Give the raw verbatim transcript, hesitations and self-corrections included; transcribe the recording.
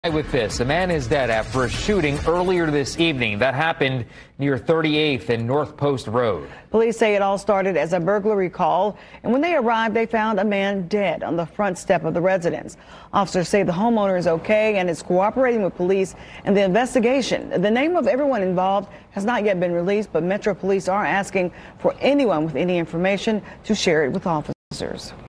With this, a man is dead after a shooting earlier this evening that happened near thirty-eighth and North Post Road. Police say it all started as a burglary call, and when they arrived, they found a man dead on the front step of the residence. Officers say the homeowner is okay and is cooperating with police in the investigation. The name of everyone involved has not yet been released, but Metro Police are asking for anyone with any information to share it with officers.